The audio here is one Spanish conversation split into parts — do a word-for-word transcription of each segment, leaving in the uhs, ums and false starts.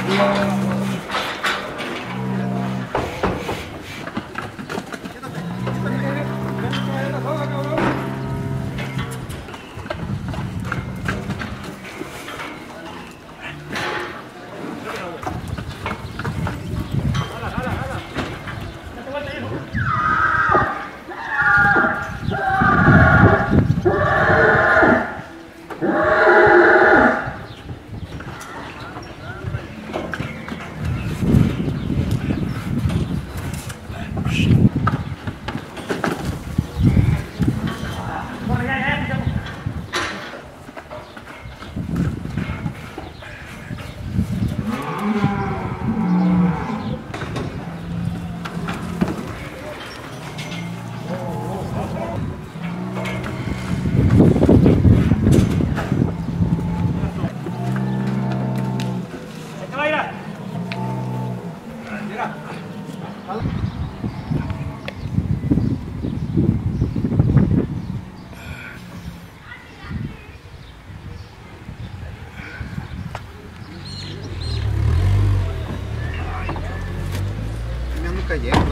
Cayendo.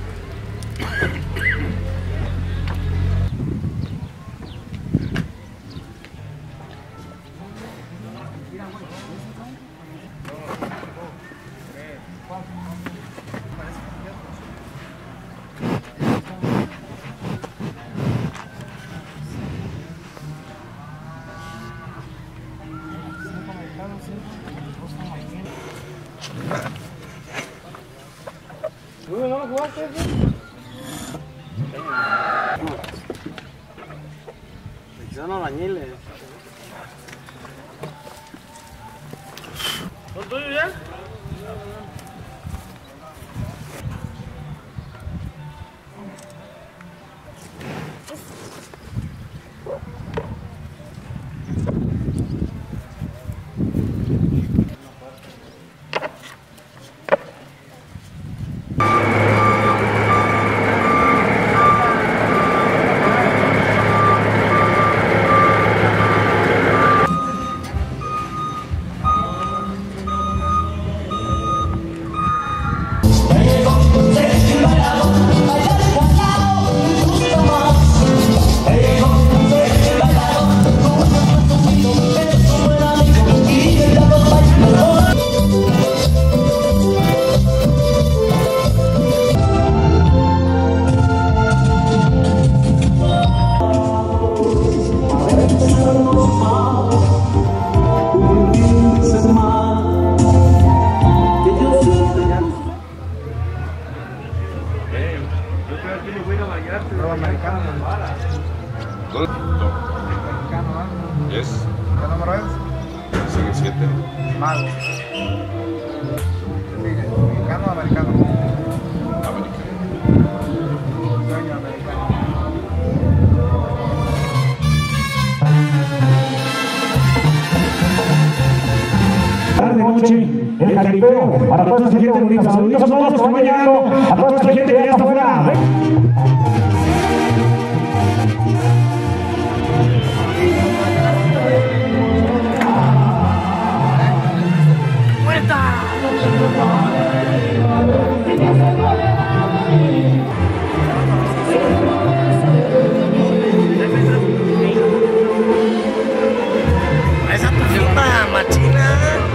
¿No lo jugaste eso? Son albañiles. ¿Son tuyos ya? Yes. ¿Qué número es? Sigue siete. Mago. Sigue. ¿Mexicano o americano? Americano. Sueño americano. Tarde, noche, el jaripeo, para toda esa gente bonita, saludos a todos los que están llegando, a toda esta gente que ya está afuera. Esa puta machina.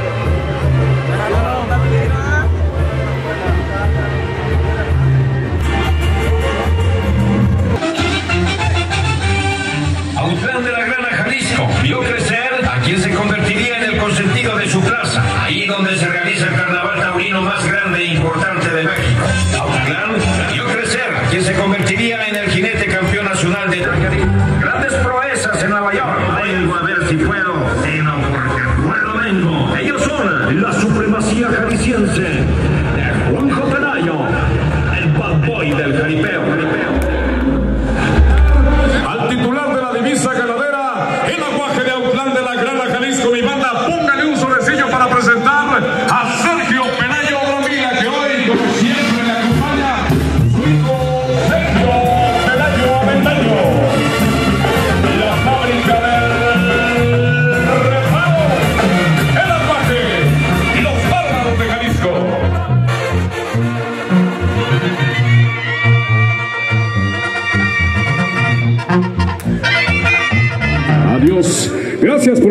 Autlán de la Grana, Jalisco, vio crecer a quien se convertiría en el consentido de su plaza, ahí donde se realiza el carnaval taurino más grande e importante de México. Autlán vio crecer a quien se convertiría en el jinete campeón nacional de grandes proezas en Nueva York. Vengo a ver si puedo, sino porque puedo vengo. Ellos son la supremacía jalisciense de Juanjo Pelayo, el bad boy del jaripeo. Al titular de la divisa ganadera, el aguaje de Autlán de la Grana, Jalisco, mi banda, póngale un sobrecillo para presentar a Sergio Pelayo Bromila, que hoy, como siempre, le acompaña su hijo Sergio Pelayo Avendaño. La fábrica del reparo, el aguaje y los bárbaros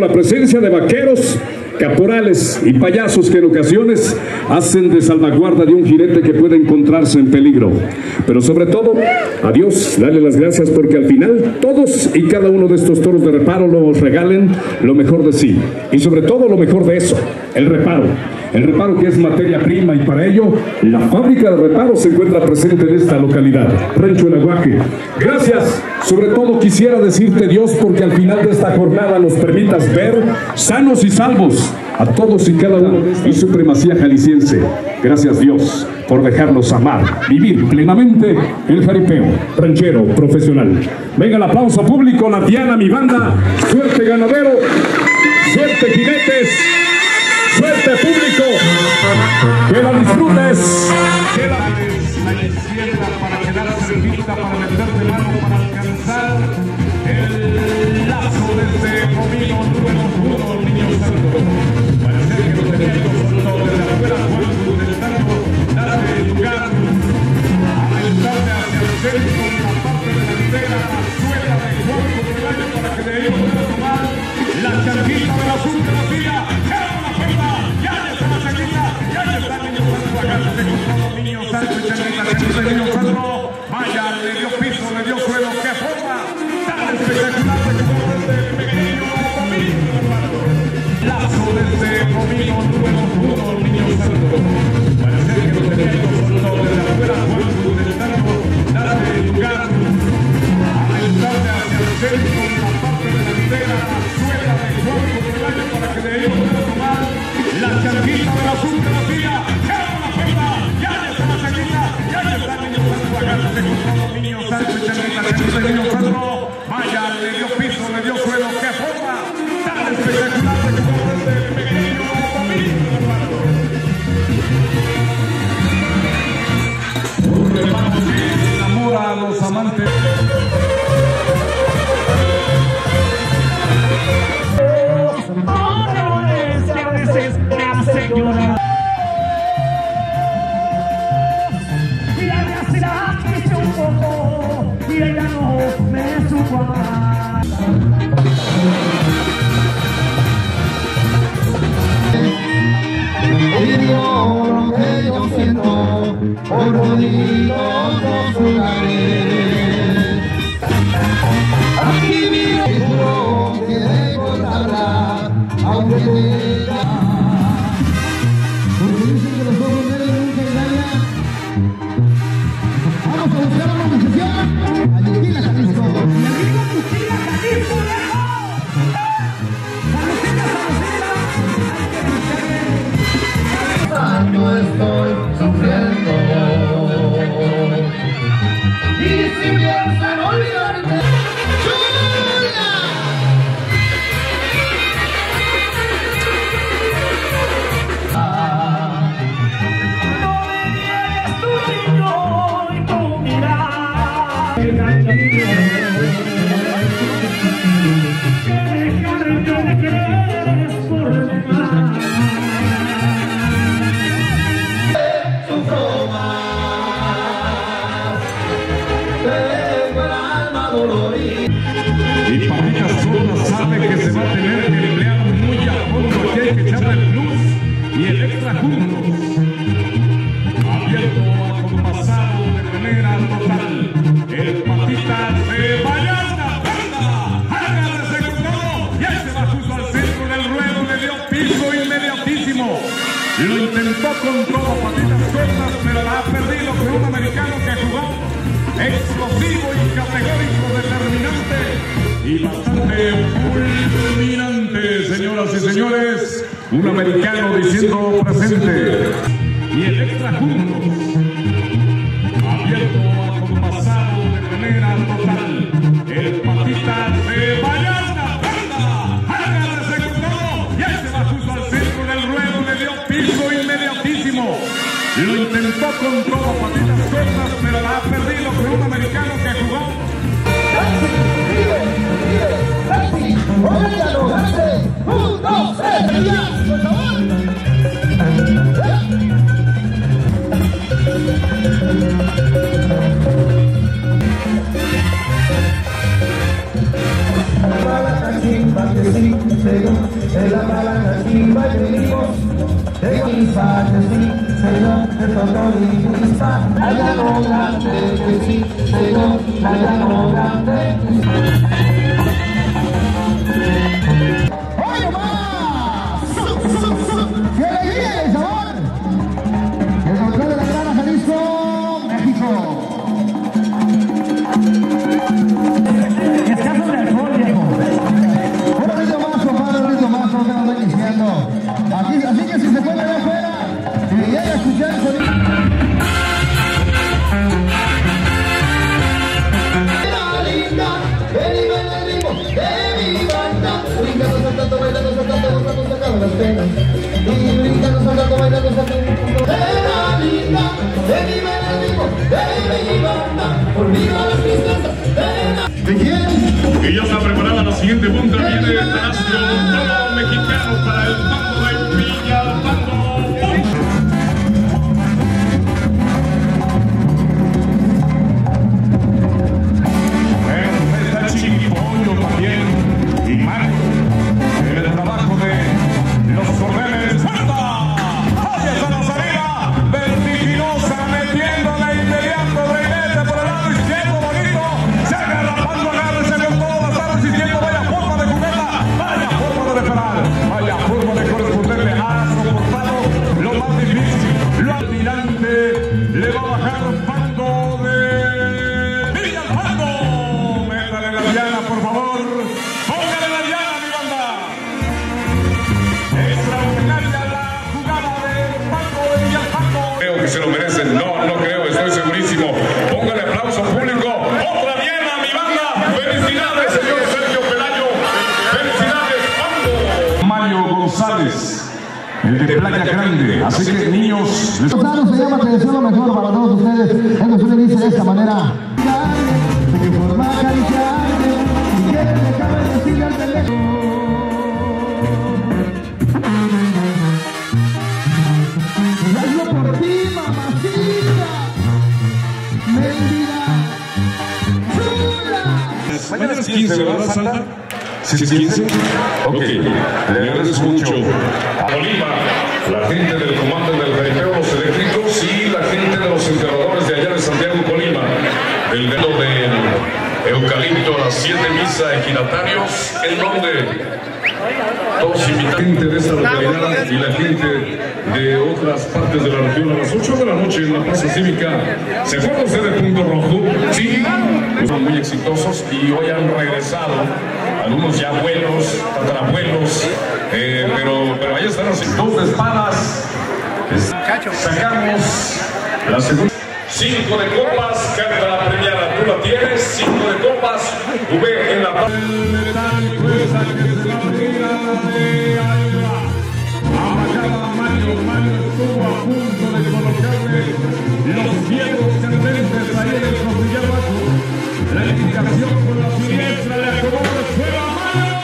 la presencia de vaqueros, caporales y payasos que en ocasiones hacen de salvaguarda de un jinete que puede encontrarse en peligro. Pero sobre todo, a Dios darle las gracias porque al final todos y cada uno de estos toros de reparo nos regalen lo mejor de sí. Y sobre todo lo mejor de eso, el reparo. El reparo que es materia prima y para ello la fábrica de reparo se encuentra presente en esta localidad, Rancho El Aguaje. Gracias, sobre todo quisiera decirte Dios porque al final de esta jornada nos permitas ver sanos y salvos a todos y cada uno y supremacía jalisciense. Gracias Dios por dejarnos amar, vivir plenamente el jaripeo ranchero profesional. Venga el aplauso público, la Diana, mi banda, suerte ganadero, suerte jinetes. Suerte público, que la disfrutes, que la la izquierda para quedar cerquita, para meter de mano, para alcanzar el lazo de este comino número uno, niño santo. Parece que los enemigos son de la escuela Juan del Tanto, date lugar a aventarle hacia el centro con la parte delantera, la suela de Juan del año para que de ellos pueda tomar la chanquita de la supremacía. Vaya, le dio piso, le dio suelo, qué forma tan espectacular de que corre este pequeño comino, lazo de este comino número uno, niño santo. Parece que los enemigos son los de la escuela Juan del Tanto, date lugar a aventarle hacia el centro con la parte delantera, la suela de Juan del año para que de ellos pueda tomar la chanquita de la supremacía. Vaya, le dio piso, le dio suelo, qué forma tan espectacular de que corre este pequeño comino. Un hermano que enamora a los amantes. Lo que yo siento por toditos los lugares. Aquí mi hijo que de contarla, aunque diga. Porque dicen que los ojos de él nunca engañan. Vamos a buscar una organización. A Yuquila, Jalisco. Y aquí con Yuquila, Jalisco, lejos. No estoy sufriendo y si piensan olvidarte, ¡chula! No me niegues tu niño y tu mirada, que dejarte de querer por demás. Y Papitas Soda sabe que se va a tener que emplear muy a fondo. Aquí hay que echarle el plus y el extra juntos. Abierto, acompasado de manera total. El Papitas de Vallarta, ¡anda! ¡Agárrese con todo! Y ahí se va justo al centro del ruedo, le dio piso inmediatísimo. Lo intentó con todo Papitas Cortas, pero la ha perdido con un americano que jugó explosivo y categórico, determinante y bastante fulminante, señoras y señores. Un americano diciendo presente. Y el extra juntos. Abierto, acompasado de manera total. El Papitas de Vallarta, ¡anda! ¡Agárrese con todo! Y ahí se va justo al centro del ruedo, le dio piso inmediatísimo. Lo intentó con todo Papitas Cortas, pero la ha perdido con un americano que jugó. ¡Óigalo, grande! ¡Un, dos, tres, ya! ¡Por favor! Para la chimba que sí, señor, en la palanca chimba que venimos, tengo mis padres, sí, señor, el doctor y chispa, allá no grande que sí, señor, allá no grande que sí. ¡Oye más! ¡Qué alegría y sabor! El control de la Grana Jalisco, México. Escasos de alcohol, viejo. Un ritmo más, compadre, un ritmo más, no me lo estoy diciendo. Aquí, así que si se pone de afuera y llega a escuchar el sonido. Linda, ven y ven el ritmo de mi banda. Brincando, saltando, bailando, saltando, gozando, sacando las penas. Y brincando, saltando, bailando, saltando. Era linda, ven y ven el ritmo de mi banda. Olvida las tristezas de la... ¿De quién? Y ya está preparada la siguiente punta. Viene el Palacio Todo Mexicano para el bando de Villalpando. Bueno, está Chiquipollo también. Y Marco, en el trabajo de los cordeles. ¡Salta! ¡Hacia la salida! Vertiginosa, metiéndole inmediato reinete por el lado izquierdo, bonito. Se agarrapando, agárrese con todo, la está resistiendo. Vaya forma de jugarla, vaya forma de esperar, vaya forma de corresponderle. Ha soportado lo más difícil. Lo adelante le va a bajar Pando de Villalpando. Métale la diana, por favor. Póngale la diana, mi banda. Extraordinaria la jugada de Pando de Villalpando. Creo que se lo merecen. No, no creo, estoy segurísimo. Póngale aplauso público. Otra diana, mi banda. Felicidades, señor Sergio Pelayo. Felicidades, Pando. Mario González, el de Playa Grande. Así que, niños, les... Gonzalo se llama, te deseo lo mejor para todos ustedes. Esto se le dice de esta manera. De qué forma acariciarte, si quieres déjame decirle al teléfono. Hazlo por ti, mamacita. Mendiga. Chula. Mañana es quince, ¿verdad, Santa? ¿Sí es quince? Ok, le agradezco mucho a Colima, la gente del comando del jaripeo, los eléctricos y la gente de los enterradores de allá de Santiago, Colima, el dedo del eucalipto, las siete misas ejidatarios, en donde todos invitados, gente de esta localidad y la gente de otras partes de la región a las ocho de la noche en la Plaza Cívica. ¿Se acuerdan ustedes de Punto Rojo? Sí, son muy exitosos y hoy han regresado. Algunos ya abuelos, tatarabuelos, eh, pero, pero ahí están así. Dos de espadas. Sacamos la segunda. Cinco de copas, carta la premiada. Tú la tienes, cinco de copas. V en la parte. Mario, Mario estuvo a punto de colocarle los cielos candentes ahí en el costillar bajo. La indicación con la siniestra le acomodó el suelo a Mario.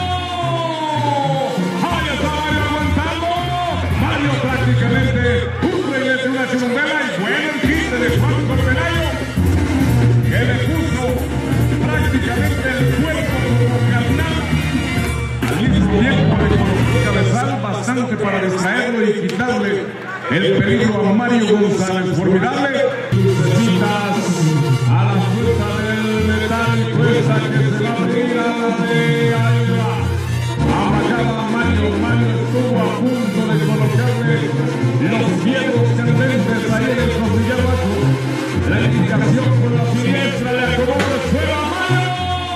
¡Ahí está Mario aguantando! Mario prácticamente un reguete, una churumbela y buen quite de Juan Pelayo, que le puso prácticamente el cuerpo como carnal. Al mismo tiempo le colocó el cabezal bastante para distraerlo y quitarle el peligro a Mario González. Formidable. Lucecitas a la puerta del metálico, esa que se va a abrir a la de Alba. Abajaba Mario, Mario estuvo a punto de colocarle los cielos candentes ahí en el costillar bajo. La indicación con la siniestra le acomodó el suelo a Mario.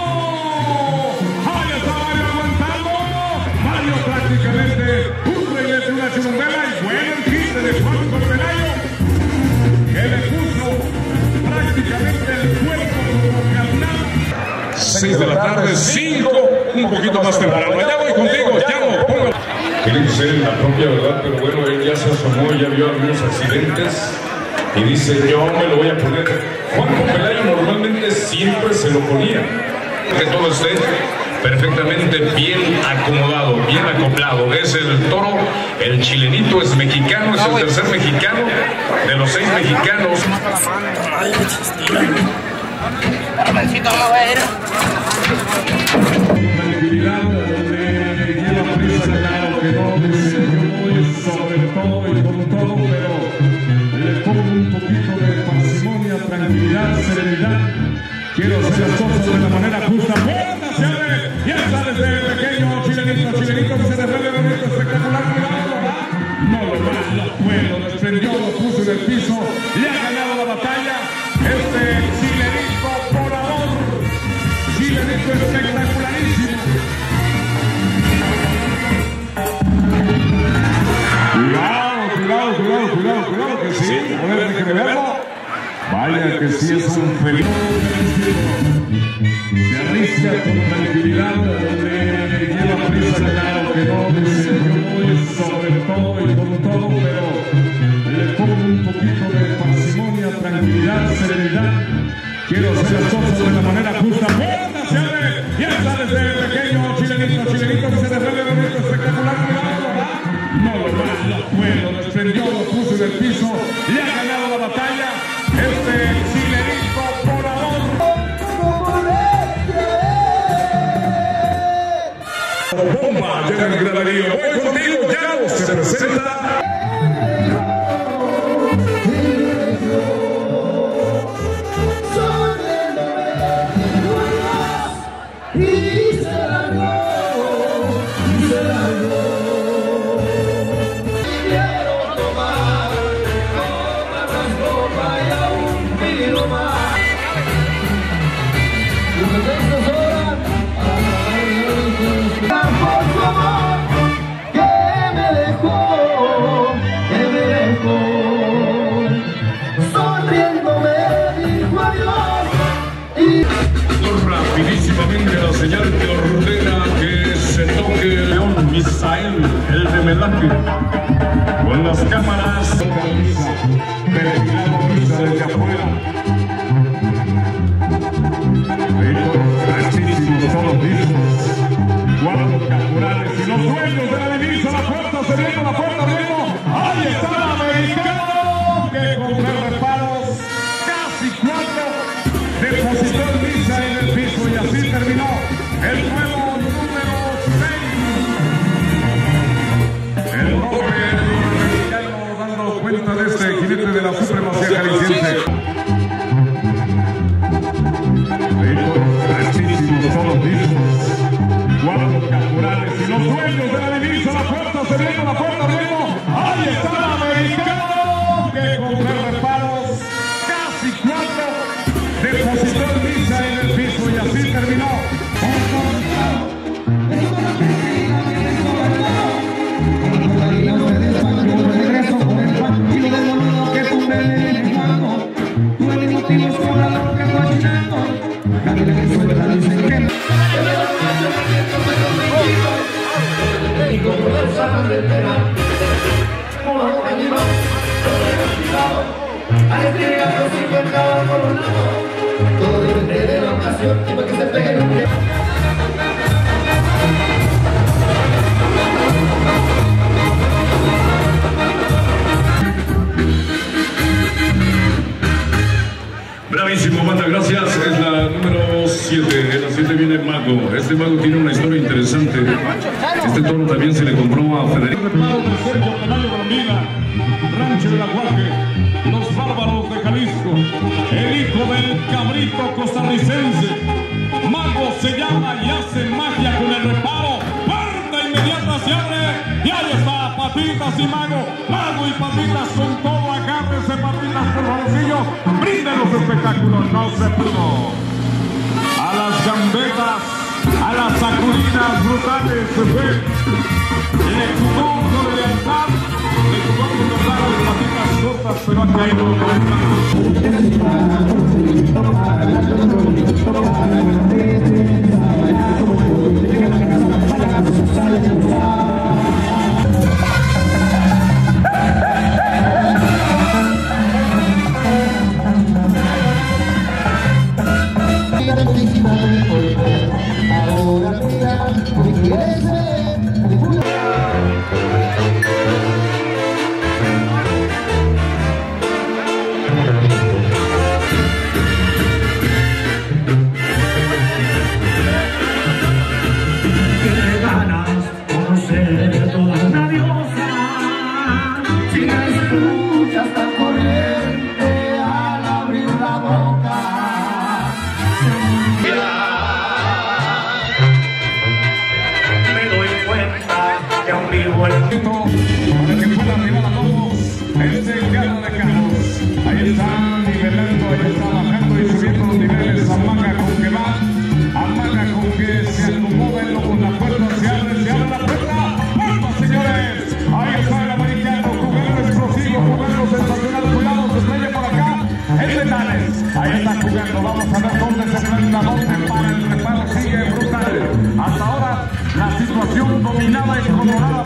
¡Ahí está Mario aguantando! Mario prácticamente un reguete, una churumbela y buen quite de Juan Pelayo, que le puso prácticamente el cuerpo como carnal. seis de la tarde, cinco, un poquito más temprano. Ya voy contigo, ya no, póngalo. Quiere ser la propia verdad, pero bueno, él ya se asomó, ya vio algunos accidentes y dice, yo me lo voy a poner. Juan Pelayo normalmente siempre se lo ponía. Que todo esté perfectamente bien acomodado, bien acoplado. Es el toro, el chilenito es mexicano, es el tercer mexicano de los seis mexicanos. Tranquilidad. no lo más, lo fue, lo desprendió, lo puso en el piso, le ha ganado la batalla este chilenito volador, chilenito espectacularísimo. Cuidado, cuidado, cuidado, cuidado, cuidado, que sí, a ver, déjeme verlo. Vaya que sí es un feliz. Se arrisca con tranquilidad, le lleva prisa, claro que no, dice yo voy sobre todo y con todo, pero le pongo un poquito de parsimonia, tranquilidad, serenidad. Quiero hacer las cosas de la manera justa. ¡Puerta se abre! Y él sale desde pequeño, chilenito, chilenito, que se devuelve bonito, espectacular, cuidado, ¿verdad? No lo más, lo fue, lo desprendió, lo puso en el piso, le ha ganado la batalla este chilenito volador. Bomba, llega el granarío, voy contigo, ya se presenta. Rapidísimamente la señal que ordena que se toque León Misael, el de Melaque, con las cámaras perfilado Misa desde afuera. Prestísimos todos listos, cuatro caporales y los dueños de la divisa, la puerta se viene, la puerta viene. Ahí está el americano que con tres reparos, casi cuatro, depositó el Misa en el piso y así terminó el nuevo número seis. El hombre mexicano dando cuenta de este jinete de la supremacía jalisciense. Prestísimos todos listos, cuatro caporales y los dueños de la divisa, la puerta se viene, la puerta viene. Ahí está el americano que con tres reparos, casi cuatro, depositó el Misa en el piso y así terminó. Todo depende de la ocasión y para que se pegue un pie. Bravísimo, banda, gracias. Es la número siete. En la siete viene Mago. Este Mago tiene una historia interesante. Este toro también se le compró a Federico. Sergio Pelayo Brambila, Rancho del Aguaje, los Bárbaros de Jalisco, el hijo del cabrito costarricense. Mago se llama y hace magia con el reparo. Puerta inmediata se abre y ahí está Patitas y Mago. Mago y Patitas con todo, agárrense Patitas por bolsillo. Brinden los espectáculos, no se pudo. A las gambetas, a las sacudidas brutales se fue. Le jugó con lealtad, le jugó con los lados de Patitas cortas, pero ha caído Ahora mira, me quieres ver, me voy a...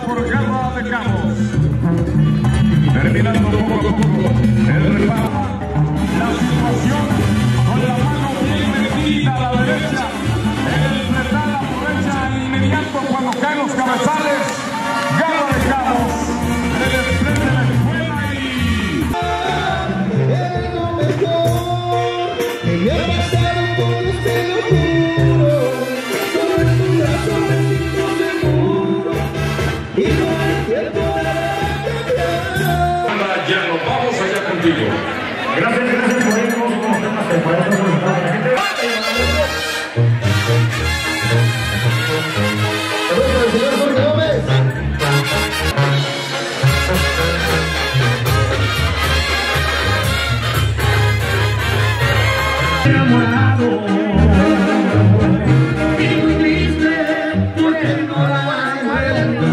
por Garra de Cabos. Terminando poco a poco el reparo. La situación con la mano bien metida a la derecha. El metal aprovecha inmediato cuando caen los cabezales. Garra de Cabos le desprende la escuela y... Es lo mejor que me ha pasado con usted, lo juro. Sobre tu brazo me siento seguro y no hay tiempo para cambiar. Ya nos vamos allá contigo. Gracias, gracias por ir con los temas que podemos presentar a la gente. Saludos para el señor Jorge Gómez. Enamorado Y muy triste porque no la encuentro.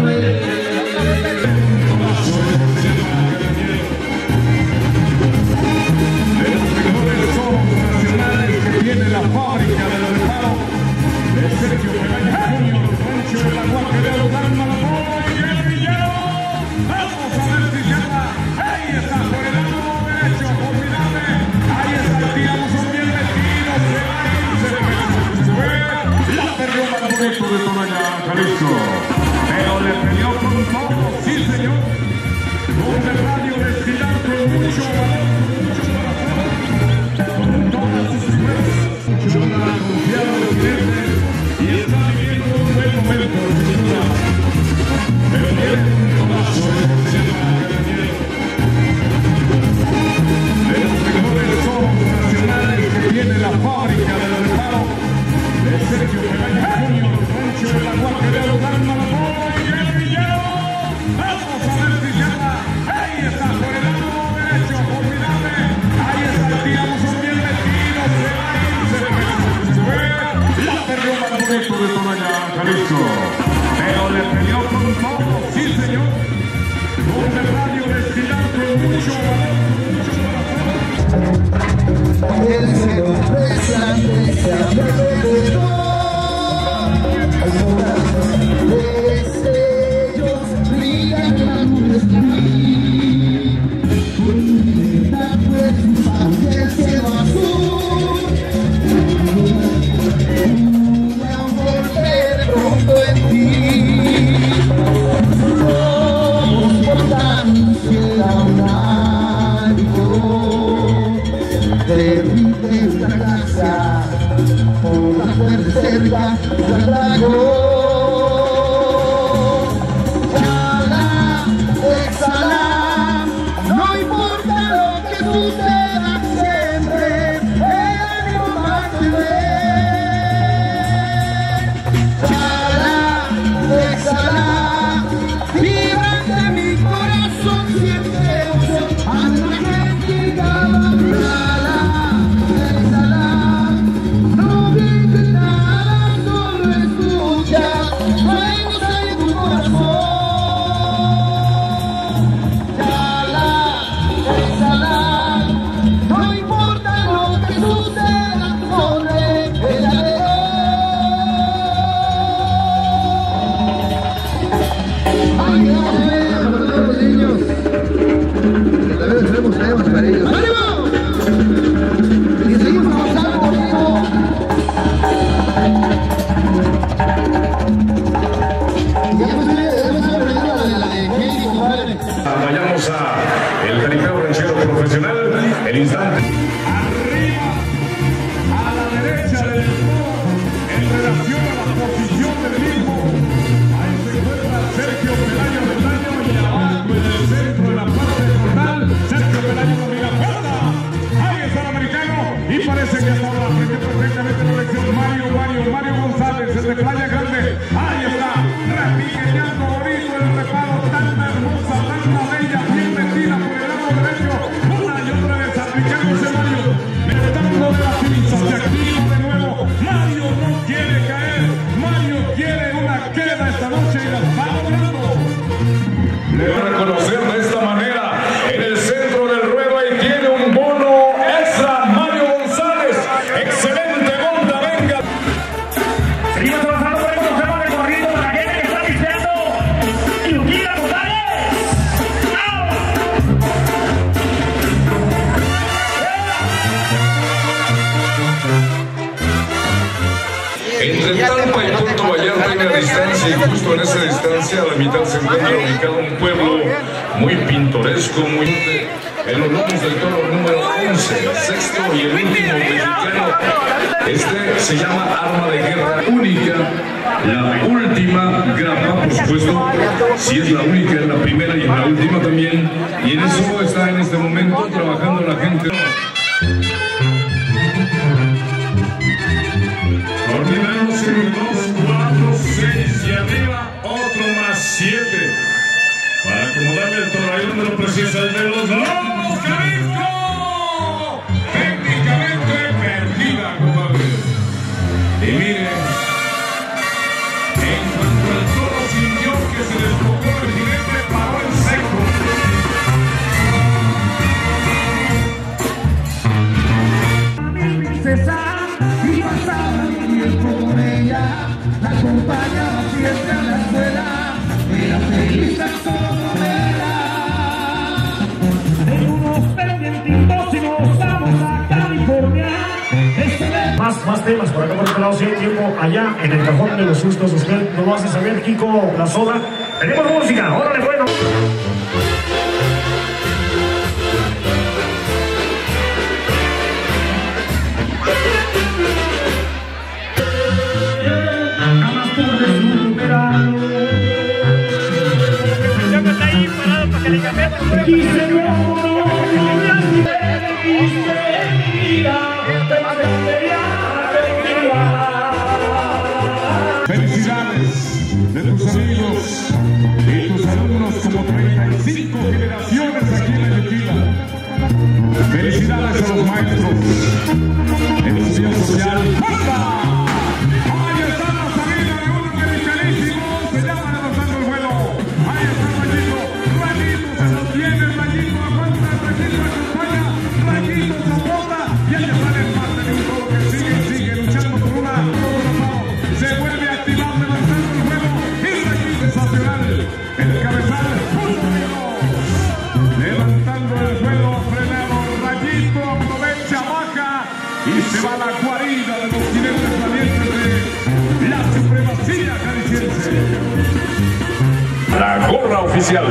De los mejores ojos nacionales que tiene la fábrica del reparo de Sergio Pelayo Junior, Rancho de la Guaje de Aludalma, la bola y el villano. Vamos a ver si llama. Ahí está por el lado derecho, formidable. Ahí está, tiramos un bien metido, se va a ir, se fue. La perdió Mandureto de Tonayán, Jalisco. Pero le peleó con todo, sí señor. Un radio destilado con mucho valor. Con todas sus fuerzas, mucho más confiado en el cliente y está viviendo un buen momento, sin duda. Pero tiene un tomazo en el sistema carretero. De los mejores ojos nacionales que tiene la fábrica del reparo de Sergio Pelayo Junior, Rancho de la Guaje de Aludalma, la bola y el villano. Vamos a ver si llama. Ahí está por el lado derecho, formidable. Ahí está, tiramos un bien metido, se va a ir, se fue. La perdió Mandureto de Tonayán, Jalisco. Pero le peleó con todo, sí señor. Un radio destilado con mucho valor, mucho valor. El cielo resplandece alrededor. Alfombras de destellos brillan en la luz de mí. Tu libertad fue tu paz del cielo azul. Un amor de pronto en ti. Somos por tan ciega un de esta casa, por la fuerza cerca, la trago. Chala, exhala, no importa lo que suceda siempre, el ánimo mantener. Chala, exhala, vibrante mi corazón siente gozo, anda que llegaba. Vayamos a el jaripeo ranchero profesional, el instante. Arriba, a la derecha del foro, en relación a la posición del mismo. Ahí se encuentra Sergio Pelayo del Daño y abajo en el centro de la parte frontal, Sergio Pelayo con la puerta. Ahí está el americano y parece que hasta ahora frente perfectamente la elección Mario, Mario, Mario González, el de Playa Grande. Ahí está, repiqueñando bonito el reparo, tan hermosa, tan bella, bien metida por el lado derecho. Una y otra vez aplicándose Mario, metiendo de la pinza, se activa de nuevo. Mario no quiere caer, Mario quiere una queda esta noche y la está logrando. Le van a conocer de esta manera en el centro del ruedo y tiene un bono extra, Mario González. Excelente monta, venga. seguimos trabajando por el tema de corrido para la gente que está pisteando y lo quiere y justo en esa distancia, a la mitad se encuentra ubicado un pueblo muy pintoresco, muy... En los lomos del toro número once, sexto y el último mexicano. Este se llama Arma de Guerra Única, la última grapa, por supuesto. Si es la única, es la primera y es la última también. Y en eso está en este momento trabajando la gente. Ordenamos en dos, cuatro, seis y arriba, otro más siete. Para acomodarle el toro ahí donde lo precisa el de los lomos, Jalisco. Técnicamente perdida, compadre. Y mire, en cuanto el toro sintió que se desbocó el jinete, paró en seco. César, y pasaba el tiempo con ella, la acompañaba siempre a la escuela, era feliz a todo era. En unos pendientitos y nos vamos a California. Más, más temas por acá por este lado, si hay tiempo allá en el cajón de los sustos. Usted nos lo hace saber, Kiko La Soda. Tenemos música, órale, bueno. Felicidades de tus amigos y tus alumnos, como treinta y cinco generaciones aquí en la Tequila. Felicidades a los maestros en función social. Ahí está la salida de un americanísimo, se llama levantando el vuelo. Ahí está Rayito, Rayito se sostiene, Rayito aguanta, Rayito acompaña, Rayito se aporta y ahí está el parte de un toro que sigue, sigue luchando por una, se vuelve a activar levantando el vuelo y Rayito sensacional, el cabezal, punto de dos, levantando el vuelo, frenado, Rayito aprovecha, baja y se va a la guarida de los jinetes valientes de la supremacía jalisciense. La gorra oficial.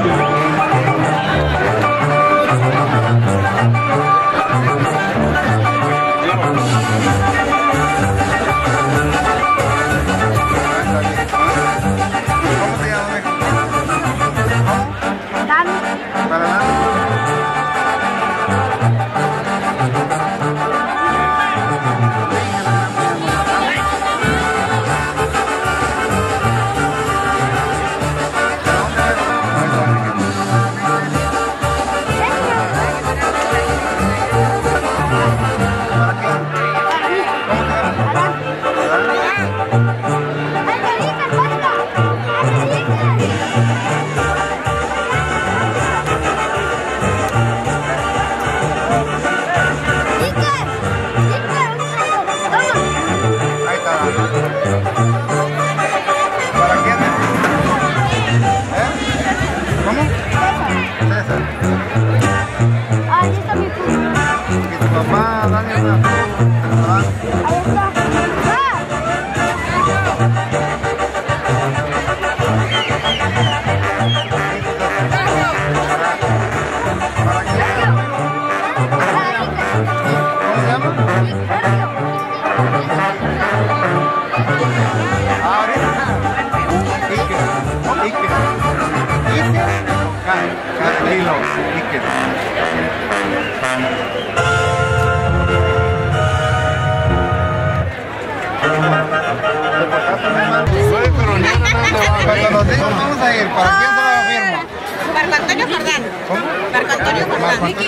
Cuando los niños vamos a ir, ¿para quién se la firma? Marco Antonio Jordán. ¿Cómo? Marco Antonio Jordán. Miki.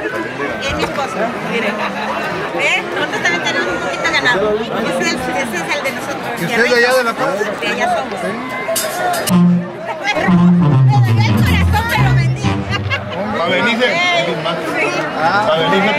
Es mi esposo. Miren. ¿Eh? Nosotros también tenemos un poquito ganado. Ese es, el, ese es el de nosotros. ¿Y usted de allá de La Paz? De allá somos. ¿Sí? Me dolió el corazón, pero vendí. ¿Para venirse? Sí. ¿Para venirse